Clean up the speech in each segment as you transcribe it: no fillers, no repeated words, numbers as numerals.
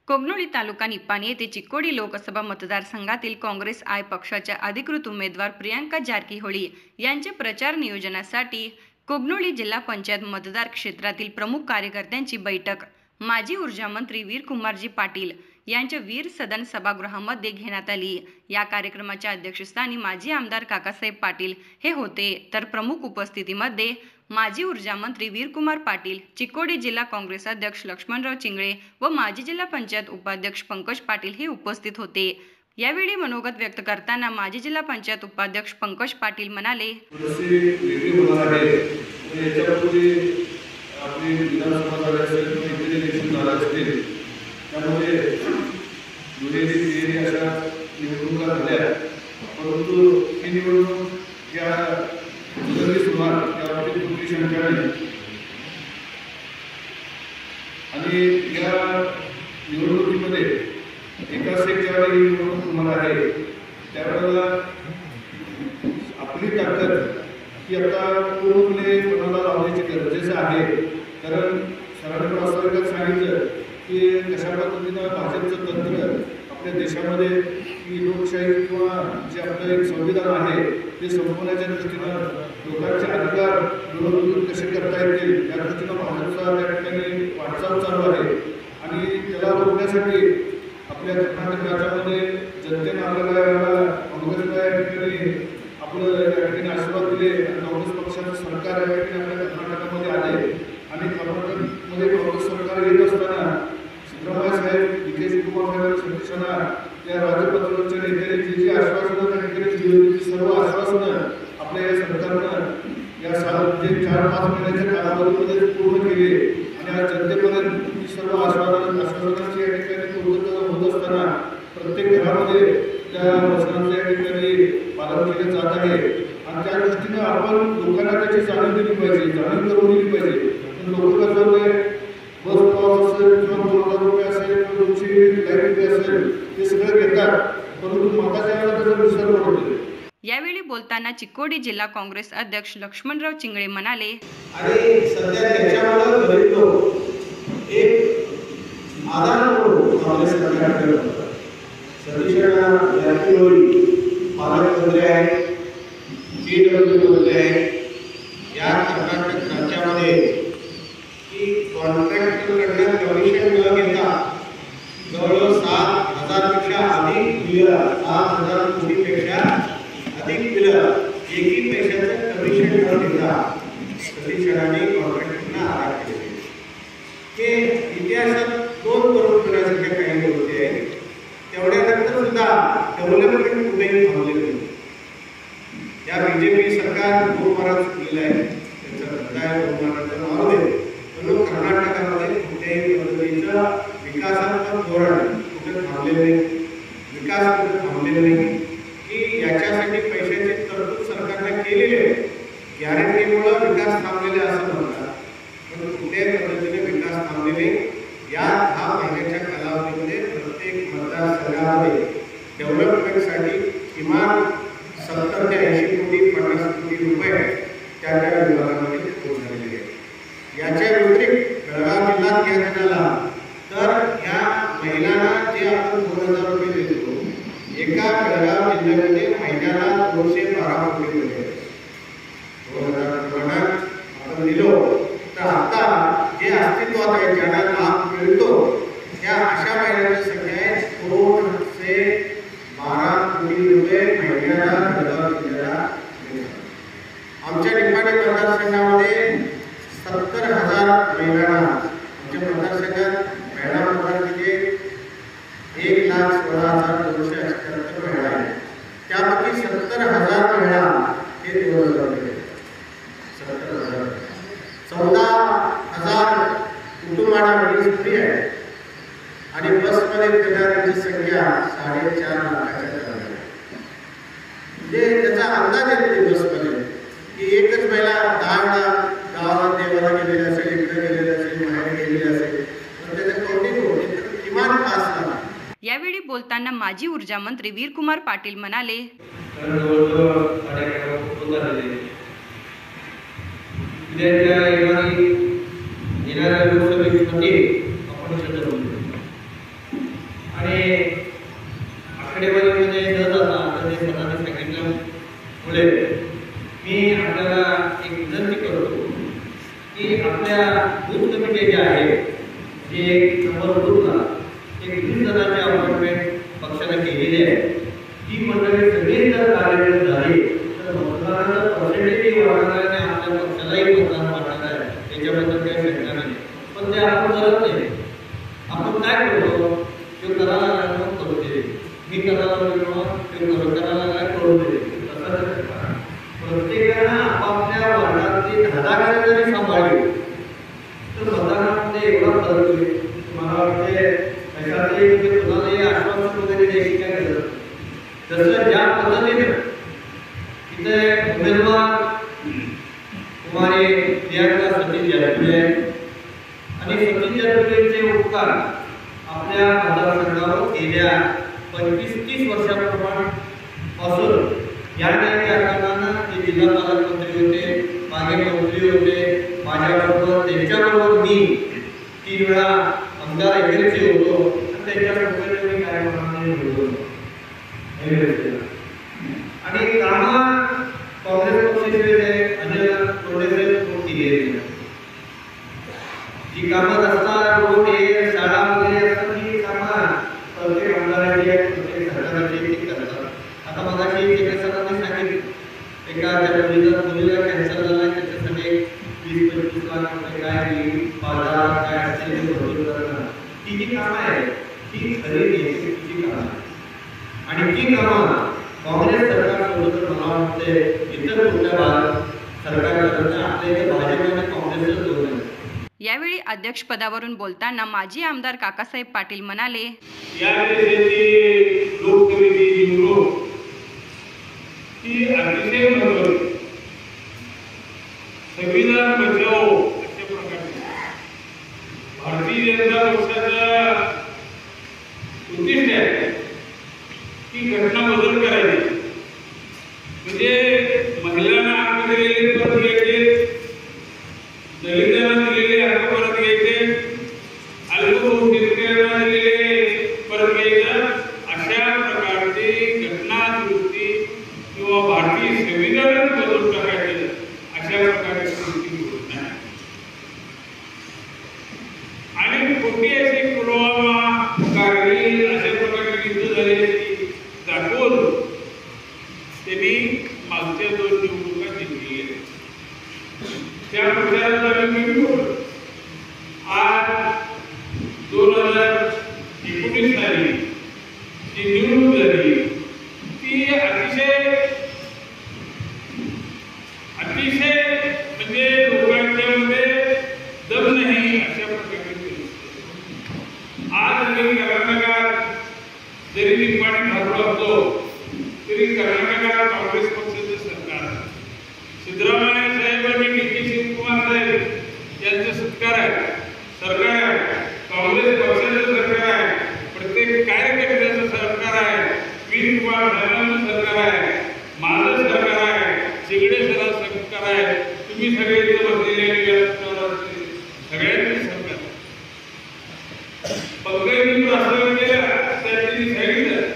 कोगनोळी तालुका निपाणी येथे चिक्कोडी लोकसभा मतदारसंघातील काँग्रेस आय पक्षाच्या अधिकृत उमेदवार प्रियांका जारकीहोळी यांचे प्रचार नियोजनासाठी कोगनोळी जिल्हा पंचायत मतदार क्षेत्रातील प्रमुख कार्यकर्त्यांची बैठक माजी ऊर्जा मंत्री वीरकुमारजी पाटील यांच्या वीर सदन सभागृहामध्ये घेण्यात आली। या कार्यक्रमाच्या अध्यक्षस्थानी माजी आमदार काकासाहेब पाटील हे होते, तर प्रमुख उपस्थितीमध्ये माजी ऊर्जा मंत्री वीरकुमार पाटील, चिक्कोडी जिल्हा काँग्रेस अध्यक्ष लक्ष्मणराव चिंगळे व माजी जिल्हा पंचायत उपाध्यक्ष पंकज पाटील हे उपस्थित होते। यावेळी मनोगत व्यक्त करताना माजी जिल्हा पंचायत उपाध्यक्ष पंकज पाटील म्हणाले, परंतु ही निवडणूक या आणि या निवडणुकीमध्ये एकाच एक ज्यावेळी निवडणूक होणार आहे त्यावेळेला आपली ताकद ही आता पूर्णपणे कोणाला लावण्याची गरजेचं आहे। कारण सरांनी वास्तविकच सांगितलं की कशा पद्धतीनं भाजपचं तंत्र आपल्या देशामध्ये ही लोकशाही किंवा जे आपलं एक संविधान आहे ते संपवण्याच्या दृष्टीनं लोकांचे अधिकार निवडणूक कसे करता येतील या दृष्टीनं भाजपचा त्या ठिकाणी वाटचाल चालू आहे। आणि त्याला रोखण्यासाठी आपल्या कर्नाटक राज्यामध्ये जनतेने आपल्याला काँग्रेसला या ठिकाणी आपलं या ठिकाणी आशीर्वाद दिले आणि काँग्रेस पक्षाचं सरकार या ठिकाणी आपल्या कर्नाटकामध्ये आले आणि कर्नाटकमध्ये काँग्रेस सरकार येत असताना सिद्धरामय्या साहेब, डी.के. शिवकुमार साहेब, सतीशांना या राजपत्राच्या नेत्याने जी आश्वासनं त्या ठिकाणी दिली होती सर्व आश्वासनं आपल्या या सरकारनं या 4-5 महिन्याच्या कालावधीमध्ये पूर्ण केली आणि आज जनतेपर्यंत ही सर्व आश्वासनांची या ठिकाणी पूर्तता होत असताना प्रत्येक घरामध्ये त्या वचनांचं या ठिकाणी पालन केले जात आहे। आणि त्या दृष्टीनं आपण लोकांना त्याची जाणीव दिली पाहिजे, जाणीव करून दिली पाहिजे। लोक कसं बस प्रवास असेल किंवा 2000 रुपये असेल किंवा 200 लाईट बिल असेल हे सगळं घेतात, परंतु मताच्या वेळेला त्याचा विसर पडतो। यावेळी बोलताना चिक्कोडी जिल्हा काँग्रेस अध्यक्ष लक्ष्मणराव चिंगळे म्हणाले, आणि सध्या त्याच्यामुळे गरीब लोक एक आधार म्हणून काँग्रेस सरकारकडे होतं। सतीशांना जारकीहोळी पालकमंत्री आहेत, PWD मंत्री आहेत। या कर्नाटक राज्यामध्ये की कॉन्ट्रॅक्टरकडनं कमिशन न घेता जवळजवळ 7,000 पेक्षा अधिक बिलं, 7,000 कोटीपेक्षा अधिक बिलं एकही पैशाचं कमिशन न घेता सतीशांनी कॉन्ट्रॅक्टरना आराख केले। हे इतिहासात 2 करोड करण्यासारख्या काही गोष्टी आहेत। तेवढ्यानंतर सुद्धा डेव्हलपमेंट कुठेही थांबलेलं नाही। या बीजेपी सरकार 2 मार्ग चुकलेलं आहे, त्याचा धंदा आहे 2 मार्गाचा मारू दे, पण कर्नाटकामध्ये कुठेही पद्धतीचं विकासात्मक धोरण कुठे थांबलेलं नाही, विकास कुठे थांबलेला नाही की याच्यासाठी पैशाची तरतूद सरकारने केलेली आहे। गॅरंटीमुळे विकास थांबलेले असं म्हणतात, पण कुठल्याही पद्धतीने विकास थांबलेले या 10 महिन्याच्या कालावधीमध्ये प्रत्येक मतदारसंघामध्ये डेव्हलपमेंटसाठी किमान 70 ते 80 कोटी 50 कोटी रुपये त्या विभागामध्ये खर्च झालेले आहेत। याच्या व्यतिरिक्त बेळगाव जिल्ह्यात घ्यायचा झाला तर ह्या महिलांना जे आपण 2000 रुपये देतो, एका बेळगाव जिल्ह्यामध्ये महिन्याला 212 कोटी रुपये 2000 प्रमाणात आपण दिलो, तर आता जे अस्तित्वात आहे ज्यांना लाभ मिळतो त्या अशा महिलांची संख्या आहे 212 कोटी रुपये महिन्याला बेळगाव जिल्ह्याला मिळतात। आमच्या निपाणी मतदारसंघामध्ये 70,000 महिलांना, आमच्या मतदारसंघात महिला मतदारसंघे 1,16,278 महिला आहेत, त्यापैकी 70,000 महिला हे दिवसभर 70,000 14,000 कुटुंबांना मुली स्त्री आहेत आणि बसमध्ये फिरणाऱ्यांची संख्या 4.5 लाखाच्या दरम्यान आहे। म्हणजे त्याचा अंदाज येतो बसमध्ये की एकच महिला 10 वेळा गावाला देवाला गेलेली असेल, इकडे गेलेली असेल, बाहेर गेलेली असेल, तर त्याचं कौतिक होते तर किमान 5 लाख। यावेळी बोलताना माजी ऊर्जा मंत्री वीरकुमार पाटील म्हणाले, येणाऱ्या लोकसभेमध्ये आपण चर्चा करू। म्हणजे नंबर 2ला 20 जणांची अपॉइंटमेंट पक्षाने केलेली आहे. ती मंडळी सगळी जर कार्यरत झाली तर मतदानाचा पर्सेंटेज वाढणार आहे, आपल्या पक्षालाही मतदान वाढणार आहे, त्याच्याबद्दल काही शंका नाही. पण ते आपण करत नाही. आपण काय करतो, तो करायला लागला करू दे, मी करायला लागलो ते करायला लागला करू दे. प्रत्येकानं आपापल्या वार्डातली 10 गाड्या जरी सांभाळली तर मतदानामध्ये एवढा फरक होईल. मला वाटते कशातही म्हणजे कुणालाही आश्वासन वगैरे द्यायची काय गरज नाही. जसं ज्या पद्धतीनं तिथे उमेदवार कुमारी प्रियांका सतीश जारकिहोली आहे आणि सतीश जारकिहोलीचे उपकार आपल्या मतदारसंघावर गेल्या 25-30 वर्षापासून या नाही त्या कारणानं ते जिल्हा पालकमंत्री होते, मागे मंत्री होते, माझ्याबरोबर त्यांच्याबरोबर मी 3 वेळा आमदार एकेरीचे होतो आणि त्यांच्याबरोबर मी काय म्हणून आणि कामं काँग्रेस पक्षाचे अजय तोडे केली. जी कामं रस्ता रोड हे शाळा वगैरे असतात ही कामं प्रत्येक आमदाराची प्रत्येक सरकारची ती करतात. आता मगाशी जे सरांनी सांगितलं एका त्या मुलीला कॅन्सर झाला, त्याच्यासाठी 20-25 लाख रुपये काय बाजार काय असेल ते भरपूर करणं, ती जी कामं आहे ती खरी तिची कामं आहे. आणि ती कामं काँग्रेस सरकारसोबत मला वाटते इतर कुठल्या सरकार करत आपल्या इथे भाजप आणि काँग्रेसचं दोन आहे. यावेळी अध्यक्षपदावरून बोलताना माजी आमदार काकासाहेब पाटील म्हणाले, या देशाची लोकसभेची निवडणूक ही अतिशय महत्त्वाची, संविधान बचाओ अशा प्रकारची भारतीय जनता पक्षाचं उद्दिष्ट आहे की घटना बदल करायची, म्हणजे महिलांना हक्क दिलेले परत घ्यायचे, दलितांना दिलेले हक्क परत घ्यायचे, अल्पभूत शेतकऱ्यांना दिलेले परत घ्यायचं, अशा प्रकारची घटना दुरुस्ती किंवा भारतीय संविधानच बदलून टाकायचं अशा प्रकारची कृती होत नाही. आणि खोटी अशी पुलवामा कारगिल अशा प्रकारची युद्ध झालेली दाखवून त्यांनी मागच्या 2 निवडणुका जिंकली आहेत. त्या प्रचारात आम्ही बोललो. आज 2019 साली जी निवडणूक झाली ती अतिशय म्हणजे लोकांच्या मध्ये दम नाही अशा प्रकारची. आज आम्ही कर्नाटकात जरी निपाणी ठरलो असतो तरी कर्नाटकात काँग्रेस पक्षाचं सरकार आहे. सिद्धरामय्या साहेब आणि डी.के. शिवकुमार साहेब यांचं सरकार आहे, काँग्रेस पक्षाचं सरकार आहे, प्रत्येक कार्यकर्त्याचं सरकार आहे, वीर कुमार साहेबांचं सरकार आहे, माझं सरकार आहे, शिगडे सरांचं सरकार आहे, तुम्ही सगळे इथं बसलेले सगळ्यांचं सरकार आहे. पंकज असं केलं त्यांनी सांगितलं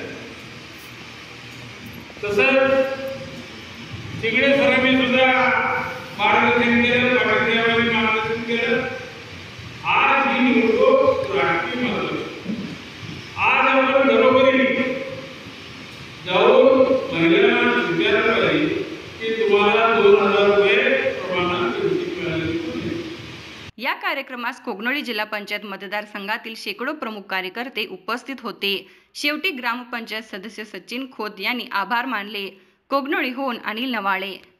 तसंच शिगडे सरांनी सुद्धा मार्गदर्शन केलं, पाटील साहेबांनी मार्गदर्शन केलं. आज ही निवडणूक राजकीय महत्त्वाची. आज आपण घरोघरी जाऊन महिलांना विचारलं पाहिजे की तुम्हाला 2000 रुपये प्रमाणात पेन्शन मिळालेली नाही. या कार्यक्रमास कोगनोळी जिल्हा पंचायत मतदारसंघातील शेकडो प्रमुख कार्यकर्ते उपस्थित होते. शेवटी ग्रामपंचायत सदस्य सचिन खोत यांनी आभार मानले. कोगनोळीहून अनिल नवाळे.